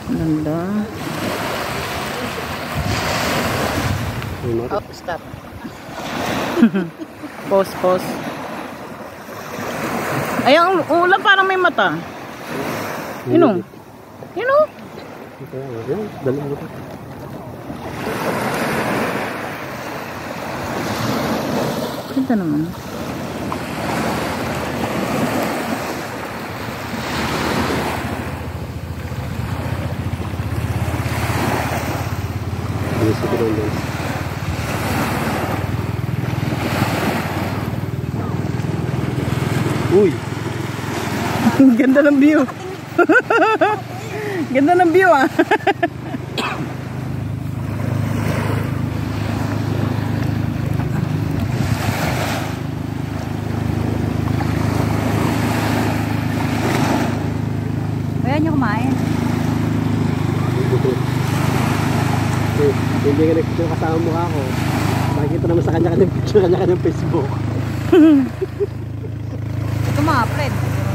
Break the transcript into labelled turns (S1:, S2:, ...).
S1: Ganda.
S2: Oh, stop.
S1: Pause, pause. Ay, ang ulam parang may mata. Yun o. Yun o.
S2: Dalang mo ito.
S1: Ganda naman.
S2: Uy!
S1: Ganda ng view. Ganda ng view ah. Ayaw niyo kumain.
S2: Hindi ka nagpicture kasama mukha ko. Makikita naman sa kanya-kanyang picture, kanya-kanyang Facebook.
S1: Ito mga friend.